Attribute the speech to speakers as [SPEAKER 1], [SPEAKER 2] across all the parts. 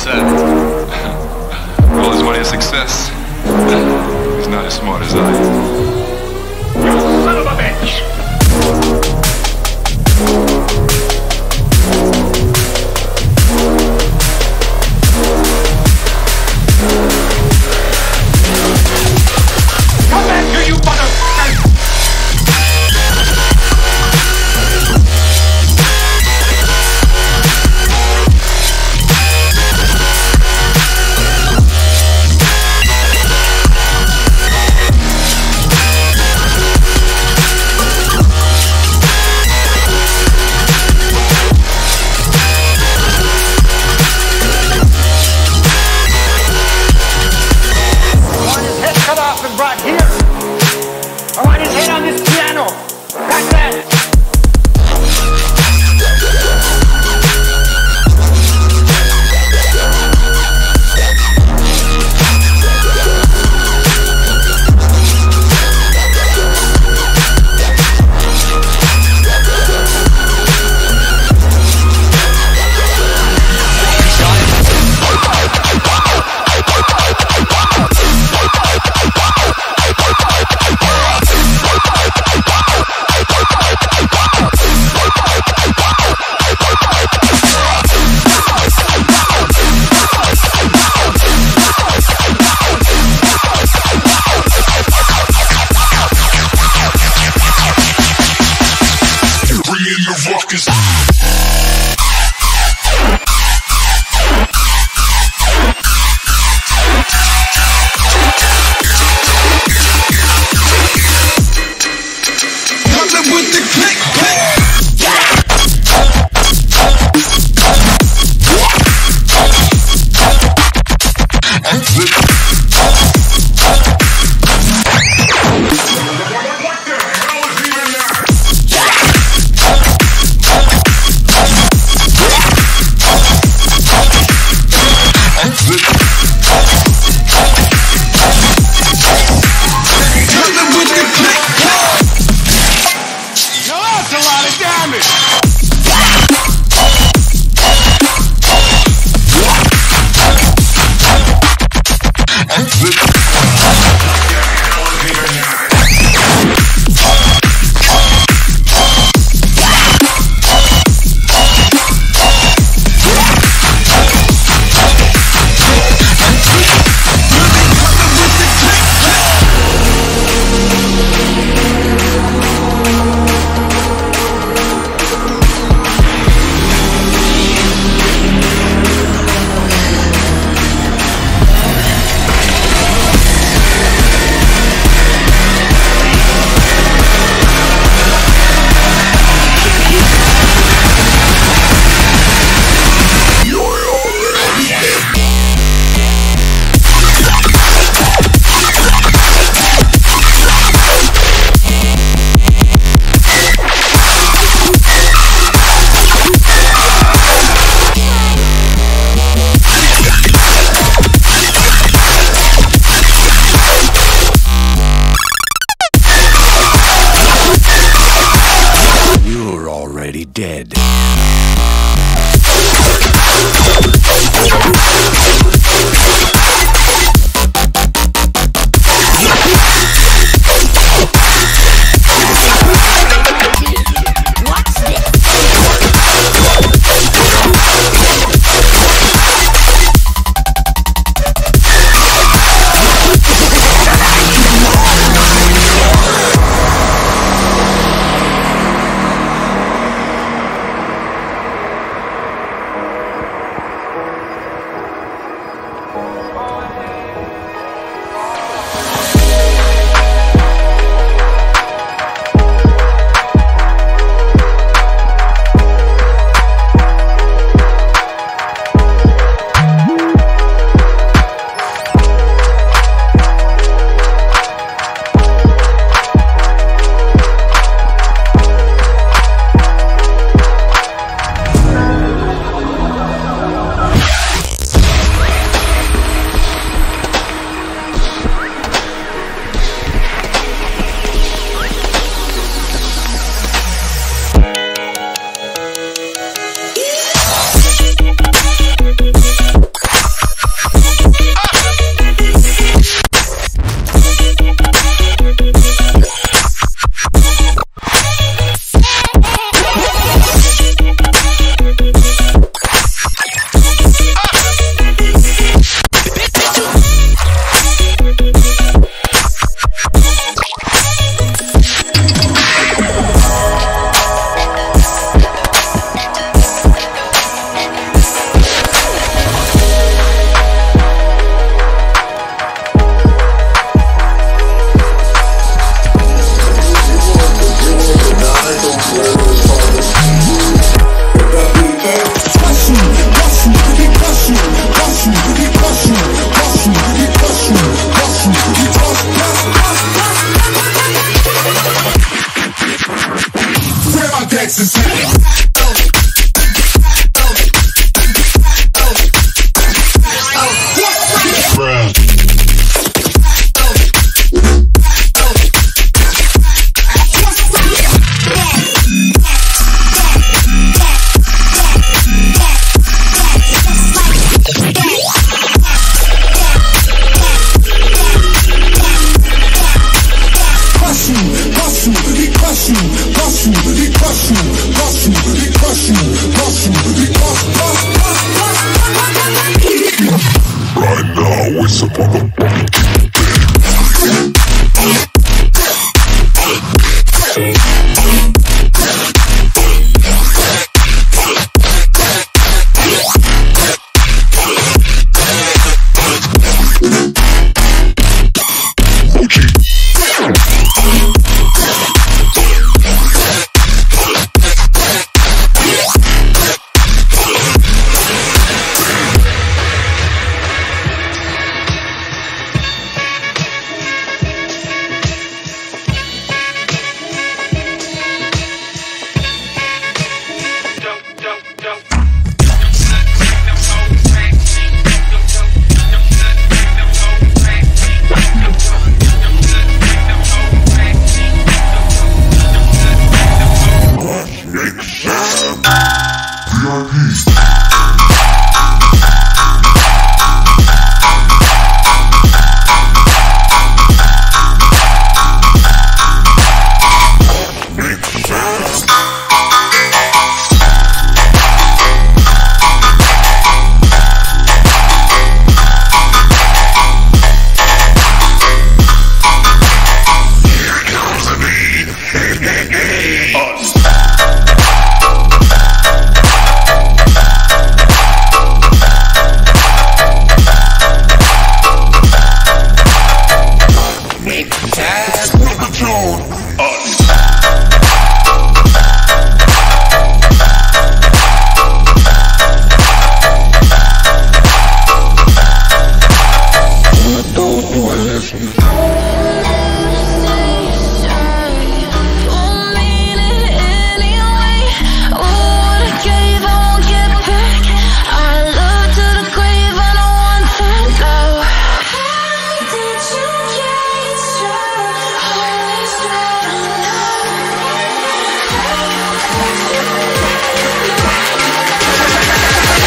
[SPEAKER 1] set. All his money and success. He's not as smart as I am.
[SPEAKER 2] You son of a bitch! Come back here, you motherfucker!
[SPEAKER 3] Dead. always a motherfucker.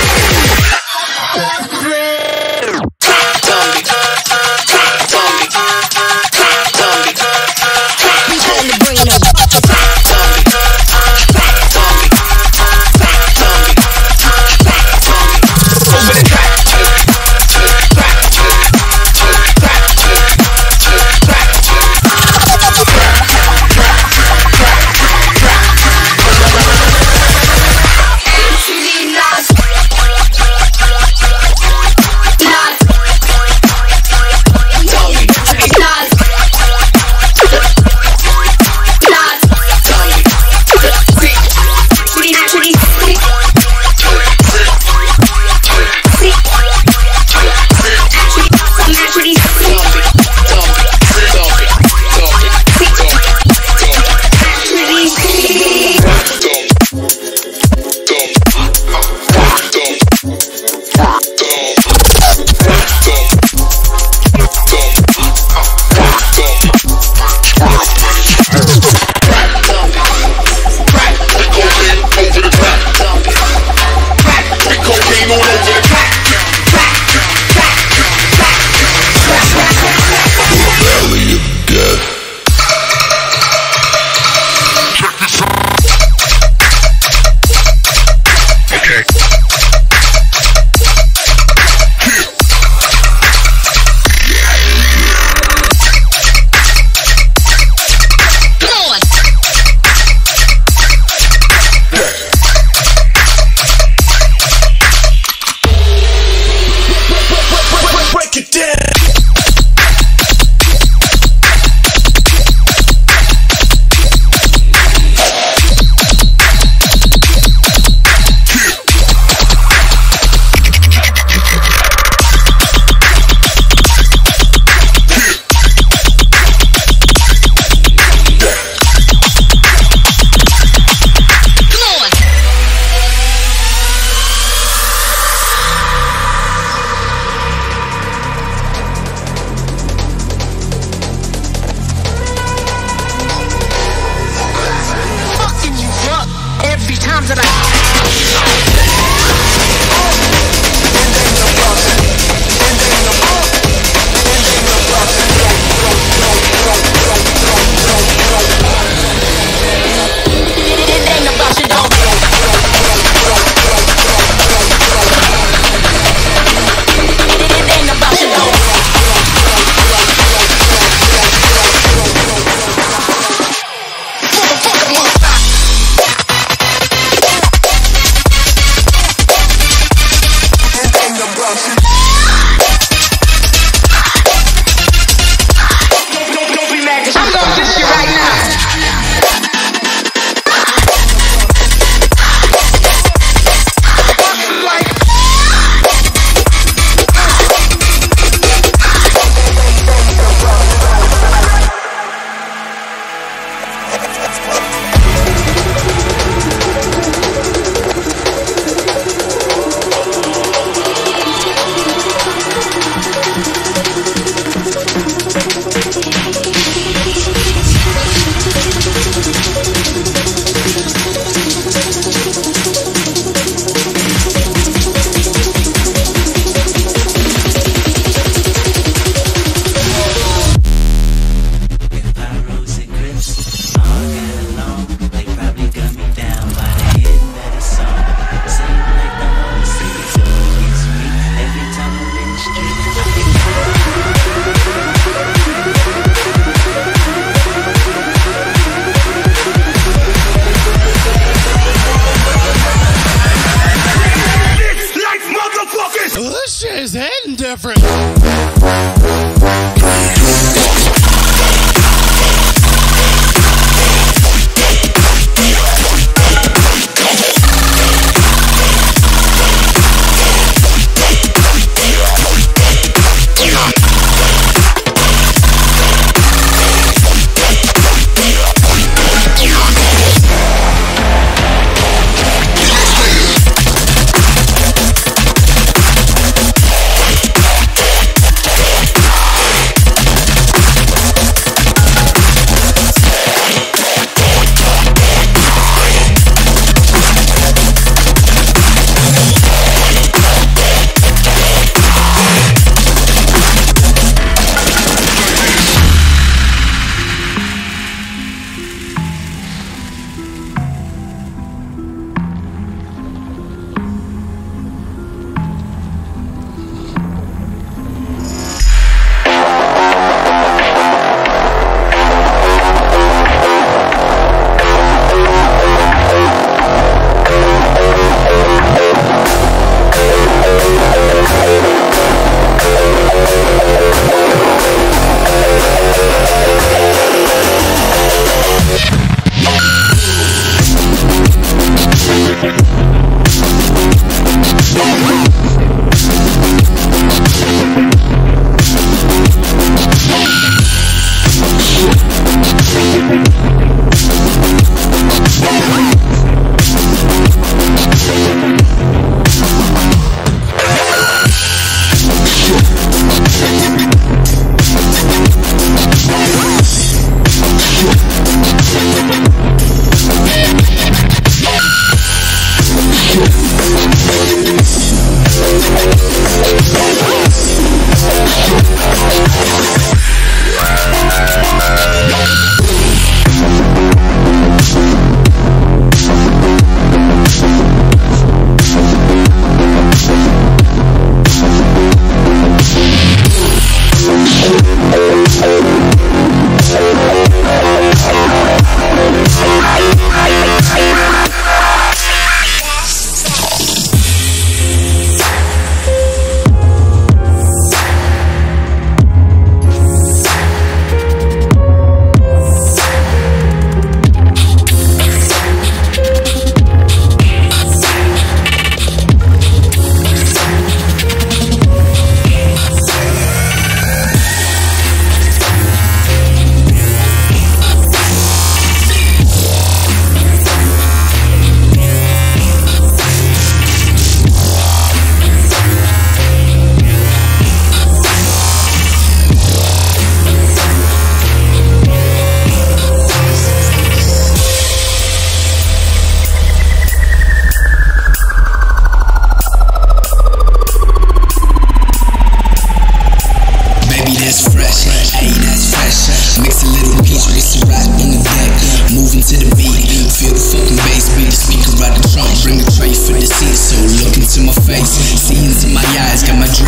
[SPEAKER 4] Zombie.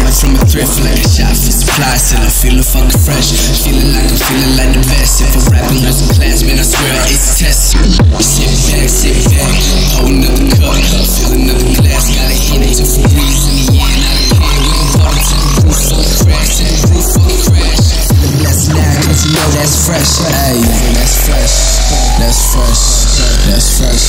[SPEAKER 3] Started from a thrift like a shop for supplies, till I'm feeling fucking fresh. Feeling like the best. If I'm rapping as a class, man, I swear it's a test. Sit back, hold another cup, fill another glass. Gotta hit it to freeze in the end. I don't care, we gon' party till the roof fucking crash, till the roof fucking crash. That's now, cause you know that's fresh. Ayy, that's fresh, that's fresh, that's fresh.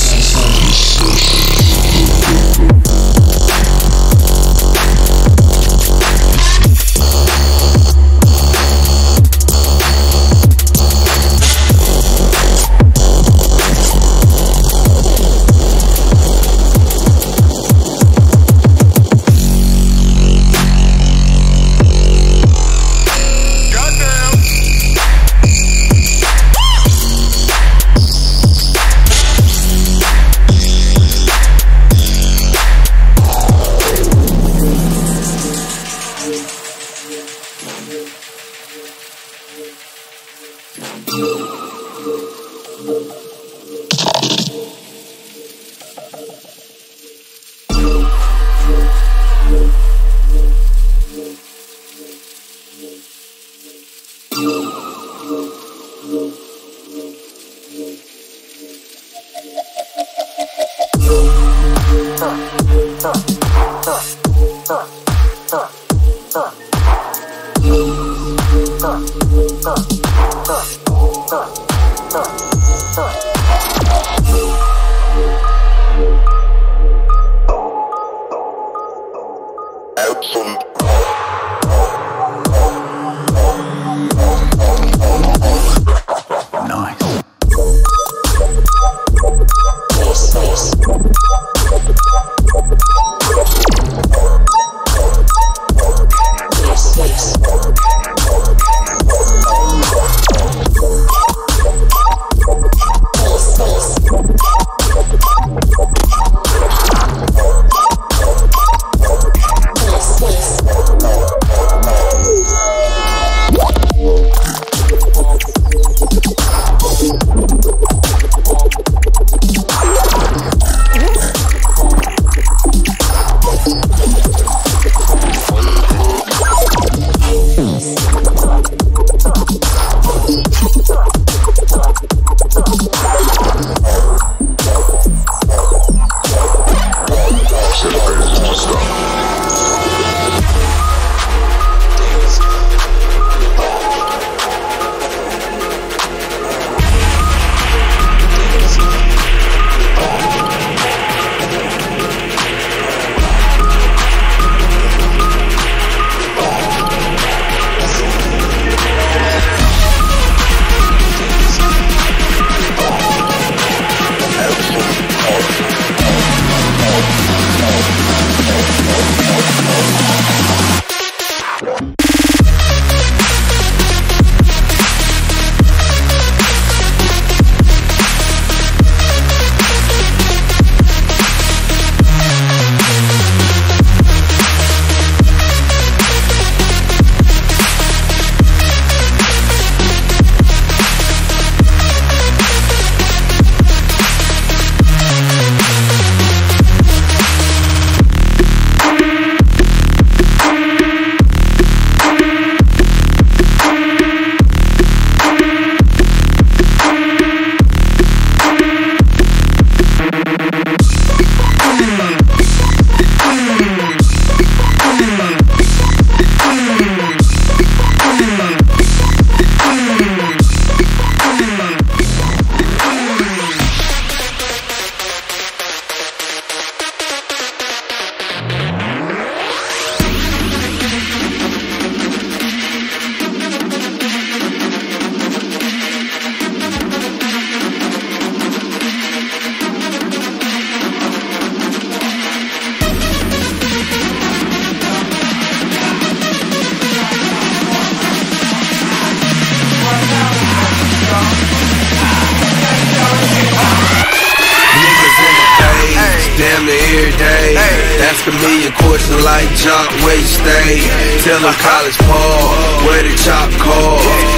[SPEAKER 4] damn near every day. Ask a million questions like Jock, where you stay? Tell them College Park, where the chop call.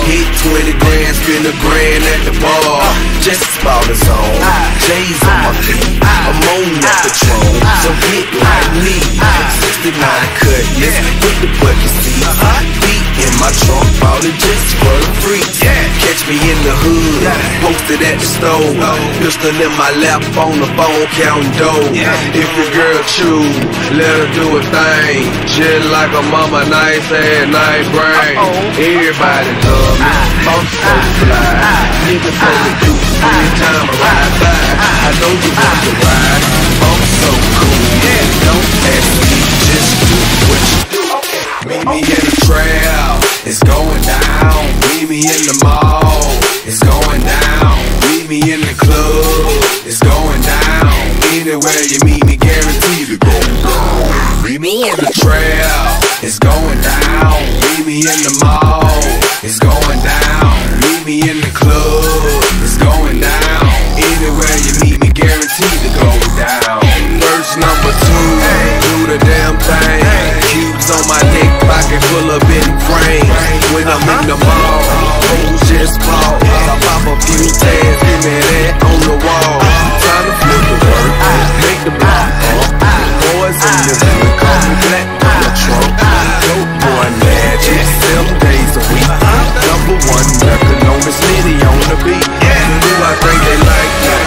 [SPEAKER 4] Hit 20 grand, spend a grand at the bar. Just bought a zone, J's on my feet, I'm on that Patron. So get like me, 69 cutlass, put the bucket seats, feet in my trunk, bought it just for the free. Catch me in the hood, posted at the store, pistol in my lap on the phone, counting dough. If your girl choose, let her do a thing, just like a mama, nice ass, nice brain. Everybody love me, I'm so fly. Niggas say the deuce every time I ride by. I know you want to ride, I'm so cool. Don't ask me, just do what you do. Meet me in the trail, it's going down. Meet me in the mall, it's going down. Meet me in the club, it's going down. Anywhere you meet me, guaranteed to go down. Meet me in the trail, it's going down. Meet me in the mall, it's going down. Meet me in the club, it's going down. Anywhere you meet me, guaranteed to go down. Verse number 2, do the damn thing. Cubes on my neck, pocket full of big frames. When I'm in the mall, hoes just fall. I pop a few tags, give me that on the wall. Time to flip the work, make the block pump. Boys in the hood, call me black on the trunk. Dope boy magic, 7 days a week. Number 1 record on the city on the beat. Do I think they like that?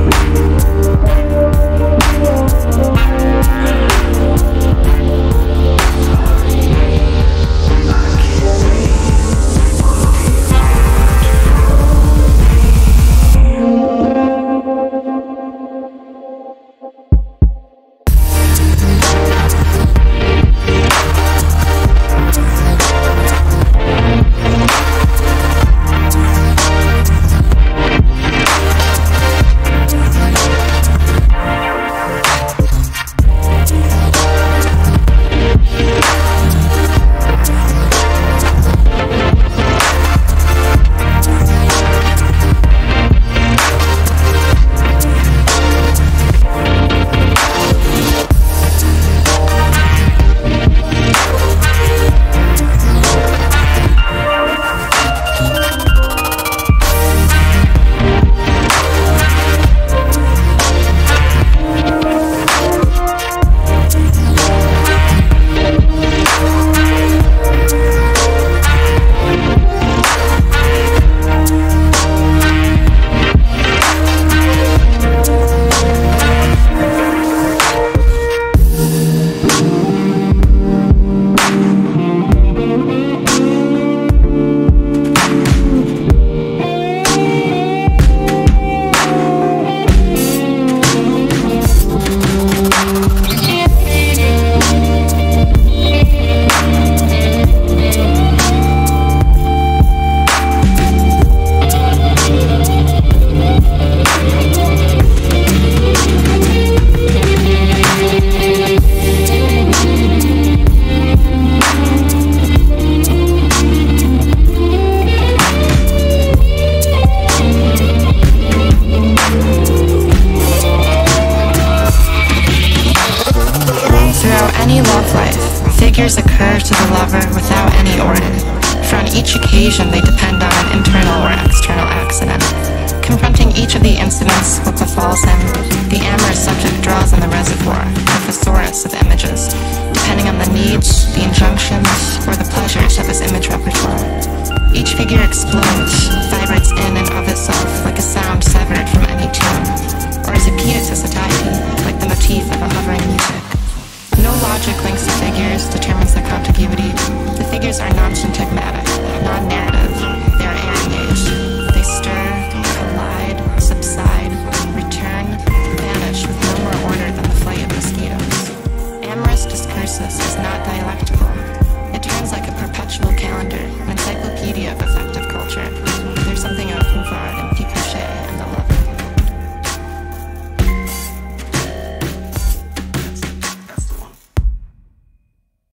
[SPEAKER 5] Figures occur to the lover without any order, for on each occasion they depend on an internal or external accident. Confronting each of the incidents what befalls him, the amorous subject draws on the reservoir, the thesaurus of images, depending on the needs, the injunctions, or the pleasures of his image repertoire. Each figure explodes, vibrates in and